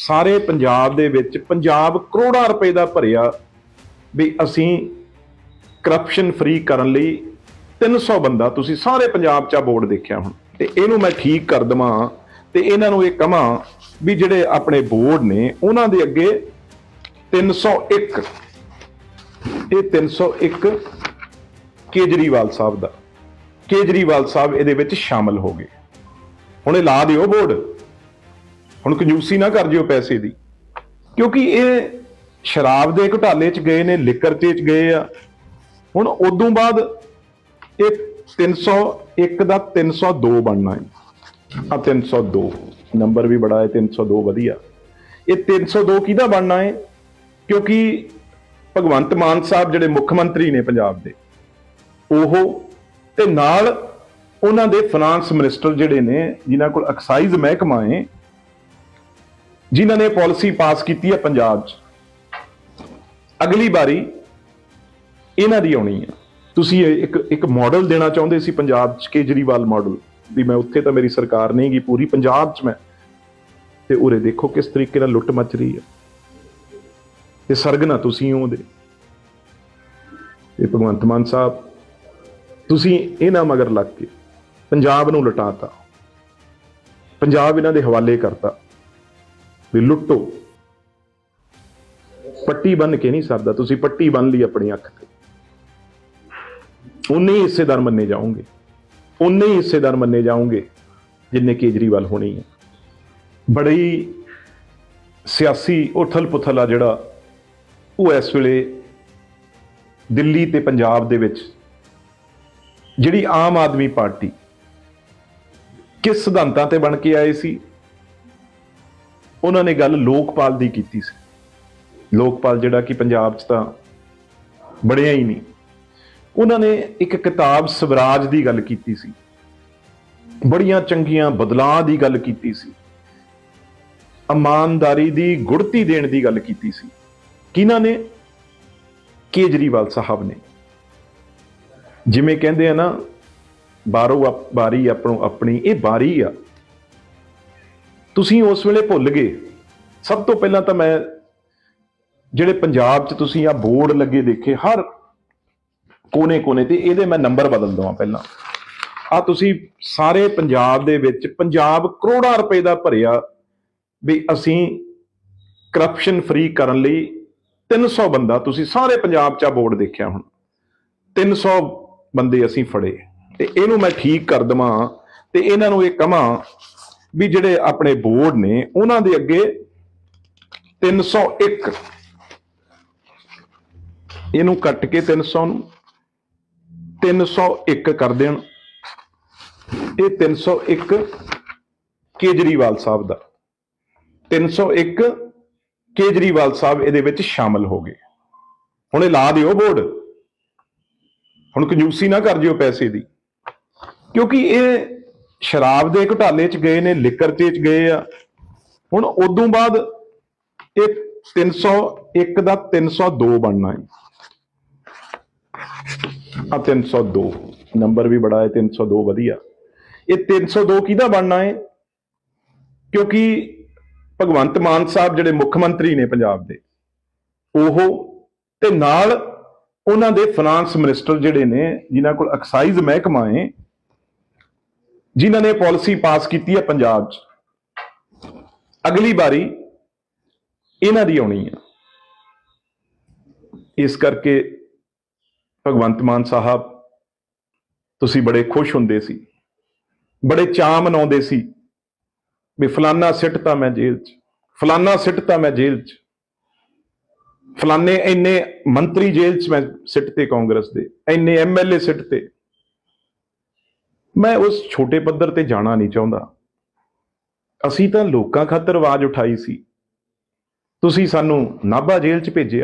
ਸਾਰੇ ਪੰਜਾਬ ਦੇ ਵਿੱਚ ਪੰਜਾਬ ਕਰੋੜਾਂ ਰੁਪਏ ਦਾ ਭਰਿਆ ਵੀ ਅਸੀਂ ਕਰਪਸ਼ਨ ਫਰੀ ਕਰਨ ਲਈ 300 ਬੰਦਾ, ਤੁਸੀਂ ਸਾਰੇ ਪੰਜਾਬ 'ਚ ਬੋਰਡ ਦੇਖਿਆ ਹੁਣ, ਤੇ ਇਹਨੂੰ ਮੈਂ ਠੀਕ ਕਰ ਦੇਵਾਂ ਤੇ ਇਹਨਾਂ ਨੂੰ ਇਹ ਕਹਾਂ ਵੀ ਜਿਹੜੇ ਆਪਣੇ ਬੋਰਡ ਨੇ ਉਹਨਾਂ ਦੇ ਅੱਗੇ 301, ਇਹ 301 ਕੇਜਰੀਵਾਲ ਸਾਹਿਬ ਦਾ, ਕੇਜਰੀਵਾਲ ਸਾਹਿਬ ਇਹਦੇ ਵਿੱਚ ਸ਼ਾਮਲ ਹੋ ਗਏ। ਹੁਣ ਇਹ ਲਾ ਦਿਓ ਬੋਰਡ, ਹੁਣ ਕੰਜੂਸੀ ਨਾ ਕਰ ਜਿਓ ਪੈਸੇ ਦੀ, ਕਿਉਂਕਿ ਇਹ ਸ਼ਰਾਬ ਦੇ ਘੁਟਾਲੇ 'ਚ ਗਏ ਨੇ, ਲਿਕਰ 'ਚ ਗਏ ਆ। ਹੁਣ ਉਦੋਂ ਬਾਅਦ ਇਹ 301 ਦਾ 302 ਬਣਨਾ ਹੈ। ਆ 302 ਨੰਬਰ ਵੀ ਬੜਾ ਹੈ, 302 ਵਧੀਆ। ਇਹ 302 ਕਿਹਦਾ ਬਣਨਾ ਹੈ? ਕਿਉਂਕਿ ਭਗਵੰਤ ਮਾਨ ਸਾਹਿਬ ਜਿਹੜੇ ਮੁੱਖ ਮੰਤਰੀ ਨੇ ਪੰਜਾਬ ਦੇ, ਉਹ ਤੇ ਨਾਲ ਉਹਨਾਂ ਦੇ ਫਾਈਨਾਂਸ ਮਿਨਿਸਟਰ ਜਿਹੜੇ ਨੇ, ਜਿਨ੍ਹਾਂ ਕੋਲ ਐਕਸਾਈਜ਼ ਮਹਿਕਮਾ ਹੈ, ਜਿਨ੍ਹਾਂ ਨੇ ਪਾਲਿਸੀ ਪਾਸ ਕੀਤੀ ਹੈ ਪੰਜਾਬ 'ਚ, ਅਗਲੀ ਵਾਰੀ ਇਹਨਾਂ ਦੀ ਆਉਣੀ ਆ। ਤੁਸੀਂ ਇੱਕ ਮਾਡਲ ਦੇਣਾ ਚਾਹੁੰਦੇ ਸੀ ਪੰਜਾਬ 'ਚ, ਕੇਜਰੀਵਾਲ ਮਾਡਲ, ਵੀ ਮੈਂ ਉੱਥੇ ਤਾਂ ਮੇਰੀ ਸਰਕਾਰ ਨਹੀਂ ਗਈ, ਪੂਰੀ ਪੰਜਾਬ 'ਚ ਮੈਂ, ਤੇ ਉਰੇ ਦੇਖੋ ਕਿਸ ਤਰੀਕੇ ਨਾਲ ਲੁੱਟ ਮਚ ਰਹੀ ਹੈ, ਤੇ ਸਰਗਨਾ ਤੁਸੀਂ ਉਹਦੇ। ਤੇ ਭਗਵੰਤ ਮਾਨ ਸਾਹਿਬ, ਤੁਸੀਂ ਇਹਨਾਂ ਮਗਰ ਲੱਗ ਕੇ ਪੰਜਾਬ ਨੂੰ ਲੁਟਾਤਾ, ਪੰਜਾਬ ਇਹਨਾਂ ਦੇ ਹਵਾਲੇ ਕਰਤਾ ਵੀ ਲੁੱਟੋ। ਪੱਟੀ ਬੰਨ ਕੇ ਨਹੀਂ ਸਰਦਾ, ਤੁਸੀਂ ਪੱਟੀ ਬੰਨ ਲਈ ਆਪਣੀ ਅੱਖ ਤੇ, ਉਨੇ ਹੀ ਹਿੱਸੇਦਾਰ ਮੰਨੇ ਜਾਓਗੇ, ਉਨੇ ਹੀ ਹਿੱਸੇਦਾਰ ਮੰਨੇ ਜਾਓਗੇ ਜਿੰਨੇ ਕੇਜਰੀਵਾਲ ਹੋਣੀ ਹੈ। ਬੜੀ ਸਿਆਸੀ ਉਥਲ ਪੁਥਲ ਆ ਜਿਹੜਾ, ਉਹ ਇਸ ਵੇਲੇ ਦਿੱਲੀ ਤੇ ਪੰਜਾਬ ਦੇ ਵਿੱਚ, ਜਿਹੜੀ ਆਮ ਆਦਮੀ ਪਾਰਟੀ ਕਿਸ ਸਿਧਾਂਤਾਂ ਤੇ ਬਣ ਕੇ ਆਏ ਸੀ, ਉਹਨਾਂ ਨੇ ਗੱਲ ਲੋਕਪਾਲ ਦੀ ਕੀਤੀ ਸੀ। ਲੋਕਪਾਲ ਜਿਹੜਾ ਕਿ ਪੰਜਾਬ 'ਚ ਤਾਂ ਬਣਿਆ ਹੀ ਨਹੀਂ। ਉਹਨਾਂ ਨੇ ਇੱਕ ਕਿਤਾਬ ਸਵਰਾਜ ਦੀ ਗੱਲ ਕੀਤੀ ਸੀ, ਬੜੀਆਂ ਚੰਗੀਆਂ ਬਦਲਾਅ ਦੀ ਗੱਲ ਕੀਤੀ ਸੀ, ਇਮਾਨਦਾਰੀ ਦੀ ਗੁੜਤੀ ਦੇਣ ਦੀ ਗੱਲ ਕੀਤੀ ਸੀ। ਕਿਹਨਾਂ ਨੇ? ਕੇਜਰੀਵਾਲ ਸਾਹਿਬ ਨੇ। ਜਿਵੇਂ ਕਹਿੰਦੇ ਆ ਨਾ, ਬਾਰੋ ਬਾਰੀ ਆਪਣੋ ਆਪਣੀ, ਇਹ ਬਾਰੀ ਆ। ਤੁਸੀਂ ਉਸ ਵੇਲੇ ਭੁੱਲ ਗਏ। ਸਭ ਤੋਂ ਪਹਿਲਾਂ ਤਾਂ ਮੈਂ ਜਿਹੜੇ ਪੰਜਾਬ 'ਚ ਤੁਸੀਂ ਆ ਬੋਰਡ ਲੱਗੇ ਦੇਖੇ ਹਰ ਕੋਨੇ-ਕੋਨੇ ਤੇ, ਇਹਦੇ ਮੈਂ ਨੰਬਰ ਬਦਲ ਦਵਾਂ ਪਹਿਲਾਂ। ਆ ਤੁਸੀਂ ਸਾਰੇ ਪੰਜਾਬ ਦੇ ਵਿੱਚ ਪੰਜਾਬ ਕਰੋੜਾਂ ਰੁਪਏ ਦਾ ਭਰਿਆ ਵੀ ਅਸੀਂ ਕਰਪਸ਼ਨ ਫਰੀ ਕਰਨ ਲਈ 300 ਬੰਦਾ, ਤੁਸੀਂ ਸਾਰੇ ਪੰਜਾਬ 'ਚ ਬੋਰਡ ਦੇਖਿਆ ਹੁਣ, 300 ਬੰਦੇ ਅਸੀਂ ਫੜੇ। ਤੇ ਇਹਨੂੰ ਮੈਂ ਠੀਕ ਕਰ ਦੇਵਾਂ ਤੇ ਇਹਨਾਂ ਨੂੰ ਇਹ ਕਹਾਂ ਵੀ ਜਿਹੜੇ ਆਪਣੇ ਬੋਰਡ ਨੇ ਉਹਨਾਂ ਦੇ ਅੱਗੇ 301, ਇਹਨੂੰ ਕੱਟ ਕੇ 300 ਨੂੰ 301 ਕਰ ਦੇਣ। ਇਹ 301 ਕੇਜਰੀਵਾਲ ਸਾਹਿਬ ਦਾ, 301 ਕੇਜਰੀਵਾਲ ਸਾਹਿਬ ਇਹਦੇ ਵਿੱਚ ਸ਼ਾਮਲ ਹੋ ਗਏ। ਹੁਣ ਇਹ ਲਾ ਦਿਓ ਬੋਰਡ, ਹੁਣ ਕੰਜੂਸੀ ਨਾ ਕਰ ਜਿਓ ਪੈਸੇ ਦੀ, ਕਿਉਂਕਿ ਇਹ ਸ਼ਰਾਬ ਦੇ ਘੁਟਾਲੇ 'ਚ ਗਏ ਨੇ, ਲਿਕਰ 'ਚ ਗਏ ਆ। ਹੁਣ ਉਦੋਂ ਬਾਅਦ ਇਹ 301 ਦਾ 302 ਬਣਨਾ ਹੈ। ਆ 302 ਨੰਬਰ ਵੀ ਬੜਾ ਹੈ, 302 ਵਧੀਆ। ਇਹ 302 ਕਿਹਦਾ ਬਣਨਾ ਹੈ? ਕਿਉਂਕਿ ਭਗਵੰਤ ਮਾਨ ਸਾਹਿਬ ਜਿਹੜੇ ਮੁੱਖ ਮੰਤਰੀ ਨੇ ਪੰਜਾਬ ਦੇ, ਉਹ ਤੇ ਨਾਲ ਉਹਨਾਂ ਦੇ ਫਾਈਨਾਂਸ ਮਿਨਿਸਟਰ ਜਿਹੜੇ ਨੇ, ਜਿਨ੍ਹਾਂ ਕੋਲ ਐਕਸਾਈਜ਼ ਮਹਿਕਮਾ ਹੈ, ਜਿਨ੍ਹਾਂ ਨੇ ਪਾਲਿਸੀ ਪਾਸ ਕੀਤੀ ਹੈ ਪੰਜਾਬ 'ਚ, ਅਗਲੀ ਵਾਰੀ ਇਹਨਾਂ ਦੀ ਆਉਣੀ ਹੈ। ਇਸ ਕਰਕੇ ਭਗਵੰਤ ਮਾਨ ਸਾਹਿਬ, ਤੁਸੀਂ ਬੜੇ ਖੁਸ਼ ਹੁੰਦੇ ਸੀ, ਬੜੇ ਚਾਅ ਮਨਾਉਂਦੇ ਸੀ ਵੀ ਫਲਾਨਾ ਸਿੱਟਤਾ ਮੈਂ ਜੇਲ੍ਹ 'ਚ, ਫਲਾਨਾ ਸਿੱਟਤਾ ਮੈਂ ਜੇਲ੍ਹ 'ਚ, ਫਲਾਨੇ ਇੰਨੇ ਮੰਤਰੀ ਜੇਲ੍ਹ 'ਚ ਮੈਂ ਸਿੱਟਤੇ ਕਾਂਗਰਸ ਦੇ, ਇੰਨੇ MLA ਸਿੱਟਤੇ। ਮੈਂ ਉਸ ਛੋਟੇ ਪੱਧਰ ਤੇ ਜਾਣਾ ਨਹੀਂ ਚਾਹੁੰਦਾ। ਅਸੀਂ ਤਾਂ ਲੋਕਾਂ ਖਾਤਰ ਆਵਾਜ਼ ਉਠਾਈ ਸੀ, ਤੁਸੀਂ ਸਾਨੂੰ ਨਾਭਾ ਜੇਲ੍ਹ 'ਚ ਭੇਜਿਆ।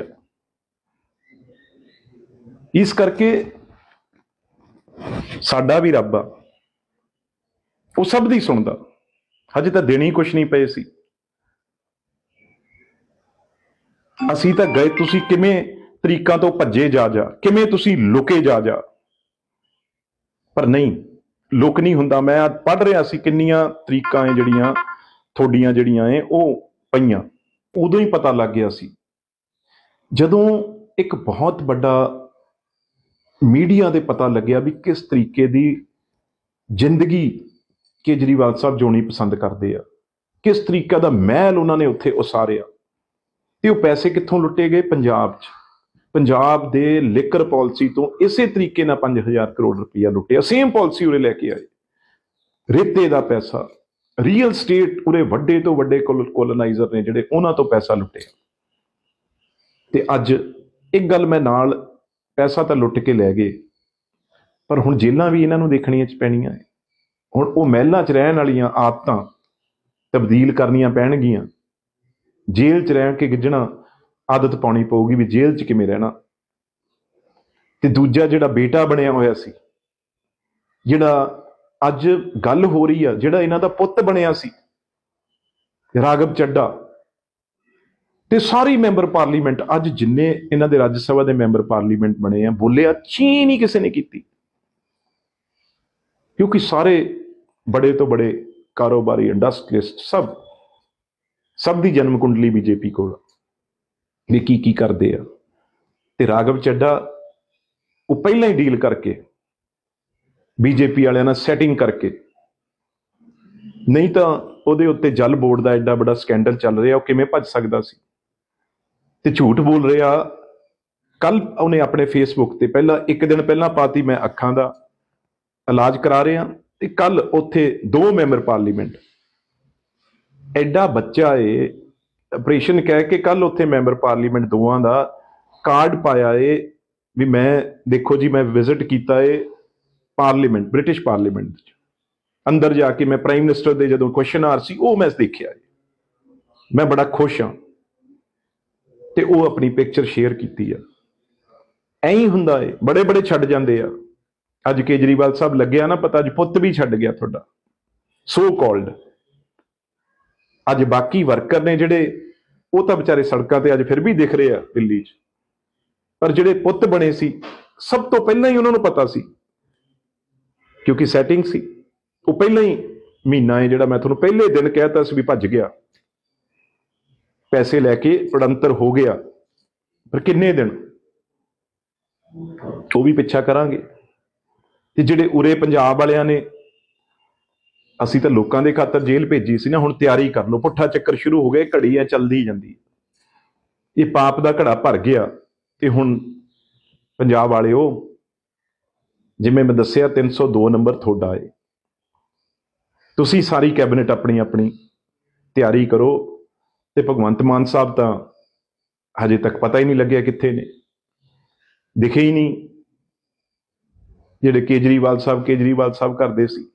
ਇਸ ਕਰਕੇ ਸਾਡਾ ਵੀ ਰੱਬ ਆ, ਉਹ ਸਭ ਦੀ ਸੁਣਦਾ। ਹਜੇ ਤਾਂ ਦਿਨ ਹੀ ਕੁਛ ਨਹੀਂ ਪਏ ਸੀ, ਅਸੀਂ ਤਾਂ ਗਏ। ਤੁਸੀਂ ਕਿਵੇਂ ਤਰੀਕਾਂ ਤੋਂ ਭੱਜੇ ਜਾ, ਕਿਵੇਂ ਤੁਸੀਂ ਲੁਕੇ ਜਾ, ਪਰ ਨਹੀਂ, ਲੁਕ ਨਹੀਂ ਹੁੰਦਾ। ਮੈਂ ਪੜ੍ਹ ਰਿਹਾ ਸੀ ਕਿੰਨੀਆਂ ਤਰੀਕਾਂ ਜਿਹੜੀਆਂ ਤੁਹਾਡੀਆਂ ਜਿਹੜੀਆਂ ਉਹ ਪਈਆਂ। ਉਦੋਂ ਹੀ ਪਤਾ ਲੱਗ ਗਿਆ ਸੀ ਜਦੋਂ ਇੱਕ ਬਹੁਤ ਵੱਡਾ ਮੀਡੀਆ ਦੇ ਪਤਾ ਲੱਗਿਆ ਵੀ ਕਿਸ ਤਰੀਕੇ ਦੀ ਜ਼ਿੰਦਗੀ ਕੇਜਰੀਵਾਲ ਸਾਹਿਬ ਜਿਉਣੀ ਪਸੰਦ ਕਰਦੇ ਆ, ਕਿਸ ਤਰੀਕੇ ਦਾ ਮਹਿਲ ਉਹਨਾਂ ਨੇ ਉੱਥੇ ਉਸਾਰਿਆ। ਤੇ ਉਹ ਪੈਸੇ ਕਿੱਥੋਂ ਲੁੱਟੇ ਗਏ? ਪੰਜਾਬ 'ਚ, ਪੰਜਾਬ ਦੇ ਲਿਕਰ ਪਾਲਿਸੀ ਤੋਂ ਇਸੇ ਤਰੀਕੇ ਨਾਲ 5000 ਕਰੋੜ ਰੁਪਈਆ ਲੁੱਟਿਆ। ਸੇਮ ਪਾਲਿਸੀ ਉਰੇ ਲੈ ਕੇ ਆਏ। ਰੇਤੇ ਦਾ ਪੈਸਾ, ਰੀਅਲ ਸਟੇਟ, ਉਰੇ ਵੱਡੇ ਤੋਂ ਵੱਡੇ ਕੋਲੋਨਾਈਜ਼ਰ ਨੇ ਜਿਹੜੇ, ਉਹਨਾਂ ਤੋਂ ਪੈਸਾ ਲੁੱਟਿਆ। ਤੇ ਅੱਜ ਇੱਕ ਗੱਲ ਮੈਂ ਨਾਲ, ਪੈਸਾ ਤਾਂ ਲੁੱਟ ਕੇ ਲੈ ਗਏ, ਪਰ ਹੁਣ ਜੇਲਾਂ ਵੀ ਇਹਨਾਂ ਨੂੰ ਦੇਖਣੀਆਂ ਚ ਪੈਣੀਆਂ ਹੈ। ਹੁਣ ਉਹ ਮਹਿਲਾਂ 'ਚ ਰਹਿਣ ਵਾਲੀਆਂ ਆਦਤਾਂ ਤਬਦੀਲ ਕਰਨੀਆਂ ਪੈਣਗੀਆਂ। ਜੇਲ੍ਹ 'ਚ ਰਹਿ ਕੇ ਗਿੱਝਣਾ ਆਦਤ ਪਾਉਣੀ ਪਊਗੀ ਵੀ ਜੇਲ੍ਹ 'ਚ ਕਿਵੇਂ ਰਹਿਣਾ। ਤੇ ਦੂਜਾ ਜਿਹੜਾ ਬੇਟਾ ਬਣਿਆ ਹੋਇਆ ਸੀ, ਜਿਹੜਾ ਅੱਜ ਗੱਲ ਹੋ ਰਹੀ ਆ, ਜਿਹੜਾ ਇਹਨਾਂ ਦਾ ਪੁੱਤ ਬਣਿਆ ਸੀ ਰਾਘਵ ਚੱਡਾ, ਤੇ ਸਾਰੀ ਮੈਂਬਰ ਪਾਰਲੀਮੈਂਟ, ਅੱਜ ਜਿੰਨੇ ਇਹਨਾਂ ਦੇ ਰਾਜ ਸਭਾ ਦੇ ਮੈਂਬਰ ਪਾਰਲੀਮੈਂਟ ਬਣੇ ਆ, ਬੋਲਿਆ ਚੀਂ ਨਹੀਂ ਕਿਸੇ ਨੇ ਕੀਤੀ, ਕਿਉਂਕਿ ਸਾਰੇ ਬੜੇ ਤੋਂ ਬੜੇ ਕਾਰੋਬਾਰੀ, ਇੰਡਸਟਰੀਲਿਸਟ, ਸਭ ਦੀ ਜਨਮ ਕੁੰਡਲੀ ਬੀਜੇਪੀ ਕੋਲ ਵੀ ਕੀ ਕਰਦੇ ਆ। ਤੇ ਰਾਘਵ ਚੱਡਾ ਉਹ ਪਹਿਲਾਂ ਹੀ ਡੀਲ ਕਰਕੇ ਬੀਜੇਪੀ ਵਾਲਿਆਂ ਨਾਲ ਸੈਟਿੰਗ ਕਰਕੇ, ਨਹੀਂ ਤਾਂ ਉਹਦੇ ਉੱਤੇ ਜਲ ਬੋਰਡ ਦਾ ਐਡਾ ਵੱਡਾ ਸਕੈਂਡਲ ਚੱਲ ਰਿਹਾ, ਉਹ ਕਿਵੇਂ ਭੱਜ ਸਕਦਾ ਸੀ। ਤੇ ਝੂਠ ਬੋਲ ਰਿਹਾ। ਕੱਲ ਉਹਨੇ ਆਪਣੇ ਫੇਸਬੁੱਕ ਤੇ ਪਹਿਲਾਂ, ਇੱਕ ਦਿਨ ਪਹਿਲਾਂ ਪਾਤੀ, ਮੈਂ ਅੱਖਾਂ ਦਾ ਇਲਾਜ ਕਰਾ ਰਿਹਾ, ਤੇ ਕੱਲ ਉੱਥੇ 2 ਮੈਂਬਰ ਪਾਰਲੀਮੈਂਟ, ਐਡਾ ਬੱਚਾ ਏ, ਆਪਰੇਸ਼ਨ ਕਹਿ ਕੇ ਕੱਲ ਉੱਥੇ ਮੈਂਬਰ ਪਾਰਲੀਮੈਂਟ ਦੋਵਾਂ ਦਾ ਕਾਰਡ ਪਾਇਆ ਏ ਵੀ ਮੈਂ, ਦੇਖੋ ਜੀ, ਮੈਂ ਵਿਜ਼ਿਟ ਕੀਤਾ ਏ ਪਾਰਲੀਮੈਂਟ, ਬ੍ਰਿਟਿਸ਼ ਪਾਰਲੀਮੈਂਟ 'ਚ, ਅੰਦਰ ਜਾ ਕੇ ਮੈਂ ਪ੍ਰਾਈਮ ਮਿਨਿਸਟਰ ਦੇ ਜਦੋਂ ਕੁਐਸਚਨ ਆਰ ਸੀ, ਉਹ ਮੈਂ ਦੇਖਿਆ ਏ, ਮੈਂ ਬੜਾ ਖੁਸ਼ ਹਾਂ। ਤੇ ਉਹ ਆਪਣੀ ਪਿਕਚਰ ਸ਼ੇਅਰ ਕੀਤੀ ਆ। ਐਂ ਹੀ ਹੁੰਦਾ ਏ, ਬੜੇ ਬੜੇ ਛੱਡ ਜਾਂਦੇ ਆ। ਅੱਜ ਕੇਜਰੀਵਾਲ ਸਾਹਿਬ ਲੱਗਿਆ ਨਾ ਪਤਾ, ਅੱਜ ਪੁੱਤ ਵੀ ਛੱਡ ਗਿਆ ਤੁਹਾਡਾ, ਸੋ ਕਾਲਡ। ਅੱਜ ਬਾਕੀ ਵਰਕਰ ਨੇ ਜਿਹੜੇ, ਉਹ ਤਾਂ ਵਿਚਾਰੇ ਸੜਕਾਂ ਤੇ ਅੱਜ ਫਿਰ ਵੀ ਦਿਖ ਰਹੇ ਆ ਦਿੱਲੀ 'ਚ, ਪਰ ਜਿਹੜੇ ਪੁੱਤ ਬਣੇ ਸੀ, ਸਭ ਤੋਂ ਪਹਿਲਾਂ ਹੀ ਉਹਨਾਂ ਨੂੰ ਪਤਾ ਸੀ, ਕਿਉਂਕਿ ਸੈਟਿੰਗ ਸੀ। ਉਹ ਪਹਿਲਾਂ ਹੀ ਮਹੀਨਾ ਹੈ, ਜਿਹੜਾ ਮੈਂ ਤੁਹਾਨੂੰ ਪਹਿਲੇ ਦਿਨ ਕਹਿਤਾ ਸੀ ਵੀ ਭੱਜ ਗਿਆ, ਪੈਸੇ ਲੈ ਕੇ ਪੜੰਤਰ ਹੋ ਗਿਆ। ਪਰ ਕਿੰਨੇ ਦਿਨ, ਉਹ ਵੀ ਪਿੱਛਾ ਕਰਾਂਗੇ। ਤੇ ਜਿਹੜੇ ਉਰੇ ਪੰਜਾਬ ਵਾਲਿਆਂ ਨੇ, ਅਸੀਂ ਤਾਂ ਲੋਕਾਂ ਦੇ ਖਾਤਰ ਜੇਲ੍ਹ ਭੇਜੀ ਸੀ ਨਾ, ਹੁਣ ਤਿਆਰੀ ਕਰ ਲਓ, ਪੁੱਠਾ ਚੱਕਰ ਸ਼ੁਰੂ ਹੋ ਗਿਆ, ਘੜੀ ਆ ਚੱਲਦੀ ਜਾਂਦੀ। ਇਹ ਪਾਪ ਦਾ ਘੜਾ ਭਰ ਗਿਆ। ਤੇ ਹੁਣ ਪੰਜਾਬ ਵਾਲਿਓ, ਜਿਵੇਂ ਮੈਂ ਦੱਸਿਆ, 302 ਨੰਬਰ ਤੁਹਾਡਾ ਏ। ਤੁਸੀਂ ਸਾਰੀ ਕੈਬਨਿਟ ਆਪਣੀ ਆਪਣੀ ਤਿਆਰੀ ਕਰੋ। ਤੇ ਭਗਵੰਤ ਮਾਨ ਸਾਹਿਬ ਤਾਂ ਹਜੇ ਤੱਕ ਪਤਾ ਹੀ ਨਹੀਂ ਲੱਗਿਆ ਕਿੱਥੇ ਨੇ, ਦਿਖੇ ਹੀ ਨਹੀਂ। ਜਿਹੜੇ ਕੇਜਰੀਵਾਲ ਸਾਹਿਬ ਕਰਦੇ ਸੀ,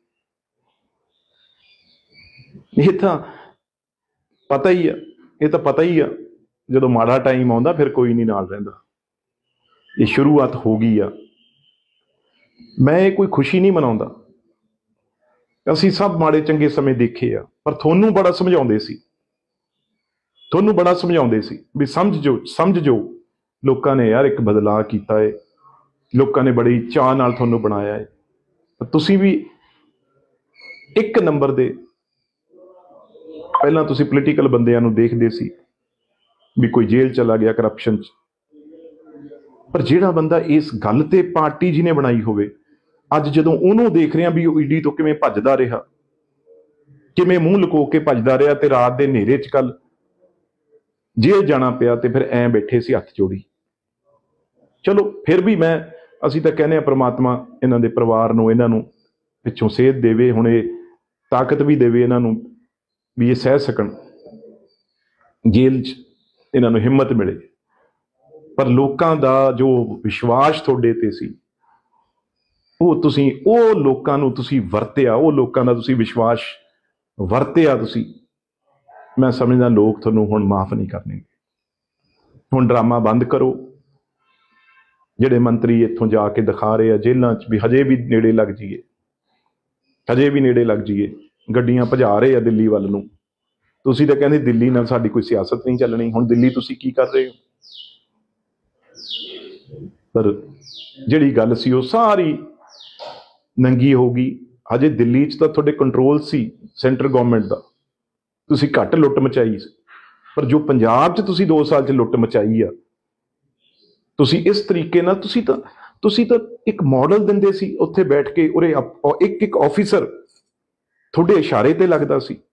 ਇਹ ਤਾਂ ਪਤਾ ਹੀ ਆ, ਇਹ ਤਾਂ ਪਤਾ ਹੀ ਆ, ਜਦੋਂ ਮਾੜਾ ਟਾਈਮ ਆਉਂਦਾ ਫਿਰ ਕੋਈ ਨਹੀਂ ਨਾਲ ਰਹਿੰਦਾ। ਇਹ ਸ਼ੁਰੂਆਤ ਹੋ ਗਈ ਆ। ਮੈਂ ਇਹ ਕੋਈ ਖੁਸ਼ੀ ਨਹੀਂ ਮਨਾਉਂਦਾ, ਅਸੀਂ ਸਭ ਮਾੜੇ ਚੰਗੇ ਸਮੇਂ ਦੇਖੇ ਆ, ਪਰ ਤੁਹਾਨੂੰ ਬੜਾ ਸਮਝਾਉਂਦੇ ਸੀ ਵੀ ਸਮਝ ਜੋ ਲੋਕਾਂ ਨੇ ਯਾਰ ਇੱਕ ਬਦਲਾਅ ਕੀਤਾ ਏ, ਲੋਕਾਂ ਨੇ ਬੜੀ ਚਾਅ ਨਾਲ ਤੁਹਾਨੂੰ ਬਣਾਇਆ ਏ। ਤੁਸੀਂ ਵੀ ਇੱਕ ਨੰਬਰ ਦੇ, ਪਹਿਲਾਂ ਤੁਸੀਂ ਪੋਲੀਟੀਕਲ ਬੰਦਿਆਂ ਨੂੰ ਦੇਖਦੇ ਸੀ ਵੀ ਕੋਈ ਜੇਲ੍ਹ ਚਲਾ ਗਿਆ ਕਰਪਸ਼ਨ 'ਚ, ਪਰ ਜਿਹੜਾ ਬੰਦਾ ਇਸ ਗੱਲ ਤੇ ਪਾਰਟੀ ਜਿਹਨੇ ਬਣਾਈ ਹੋਵੇ, ਅੱਜ ਜਦੋਂ ਉਹਨੂੰ ਦੇਖ ਰਹੇ ਹਾਂ ਵੀ ਉਹ ਈਡੀ ਤੋਂ ਕਿਵੇਂ ਭੱਜਦਾ ਰਿਹਾ, ਕਿਵੇਂ ਮੂੰਹ ਲੁਕੋ ਕੇ ਭੱਜਦਾ ਰਿਹਾ, ਤੇ ਰਾਤ ਦੇ ਹਨੇਰੇ 'ਚ ਕੱਲ ਜੇਲ੍ਹ ਜਾਣਾ ਪਿਆ, ਤੇ ਫਿਰ ਐਂ ਬੈਠੇ ਸੀ ਹੱਥ ਜੋੜੀ। ਚਲੋ ਫਿਰ ਵੀ ਅਸੀਂ ਤਾਂ ਕਹਿੰਦੇ ਹਾਂ ਪ੍ਰਮਾਤਮਾ ਇਹਨਾਂ ਦੇ ਪਰਿਵਾਰ ਨੂੰ, ਇਹਨਾਂ ਨੂੰ ਪਿੱਛੋਂ ਸੇਧ ਦੇਵੇ, ਹੁਣ ਇਹ ਤਾਕਤ ਵੀ ਦੇਵੇ ਇਹਨਾਂ ਨੂੰ ਵੀ ਇਹ ਸਹਿ ਸਕਣ, ਜੇਲ੍ਹ 'ਚ ਇਹਨਾਂ ਨੂੰ ਹਿੰਮਤ ਮਿਲੇ। ਪਰ ਲੋਕਾਂ ਦਾ ਜੋ ਵਿਸ਼ਵਾਸ ਤੁਹਾਡੇ ਤੇ ਸੀ, ਉਹ ਲੋਕਾਂ ਨੂੰ ਤੁਸੀਂ ਵਰਤਿਆ, ਉਹ ਲੋਕਾਂ ਦਾ ਤੁਸੀਂ ਵਿਸ਼ਵਾਸ ਵਰਤਿਆ ਤੁਸੀਂ, ਮੈਂ ਸਮਝਦਾ ਲੋਕ ਤੁਹਾਨੂੰ ਹੁਣ ਮਾਫ ਨਹੀਂ ਕਰਨਗੇ। ਹੁਣ ਡਰਾਮਾ ਬੰਦ ਕਰੋ। ਜਿਹੜੇ ਮੰਤਰੀ ਇੱਥੋਂ ਜਾ ਕੇ ਦਿਖਾ ਰਹੇ ਆ ਜੇਲ੍ਹਾਂ 'ਚ ਵੀ ਹਜੇ ਵੀ ਨੇੜੇ ਲੱਗ ਜਾਈਏ, ਗੱਡੀਆਂ ਭਜਾ ਰਹੇ ਆ ਦਿੱਲੀ ਵੱਲ ਨੂੰ। ਤੁਸੀਂ ਤਾਂ ਕਹਿੰਦੇ ਦਿੱਲੀ ਨਾਲ ਸਾਡੀ ਕੋਈ ਸਿਆਸਤ ਨਹੀਂ ਚੱਲਣੀ, ਹੁਣ ਦਿੱਲੀ ਤੁਸੀਂ ਕੀ ਕਰ ਰਹੇ ਹੋ? ਪਰ ਜਿਹੜੀ ਗੱਲ ਸੀ ਉਹ ਸਾਰੀ ਨੰਗੀ ਹੋ ਗਈ। ਹਜੇ ਦਿੱਲੀ 'ਚ ਤਾਂ ਤੁਹਾਡੇ ਕੰਟਰੋਲ ਸੀ ਸੈਂਟਰ ਗਵਰਨਮੈਂਟ ਦਾ, ਤੁਸੀਂ ਘੱਟ ਲੁੱਟ ਮਚਾਈ ਸੀ। ਪਰ ਜੋ ਪੰਜਾਬ 'ਚ ਤੁਸੀਂ 2 ਸਾਲ 'ਚ ਲੁੱਟ ਮਚਾਈ ਆ, ਤੁਸੀਂ ਇਸ ਤਰੀਕੇ ਨਾਲ ਤੁਸੀਂ ਤਾਂ ਇੱਕ ਮਾਡਲ ਦਿੰਦੇ ਸੀ ਉੱਥੇ ਬੈਠ ਕੇ, ਉਰੇ ਇੱਕ ਇੱਕ ਆਫੀਸਰ ਤੁਹਾਡੇ ਇਸ਼ਾਰੇ ਤੇ ਲੱਗਦਾ ਸੀ।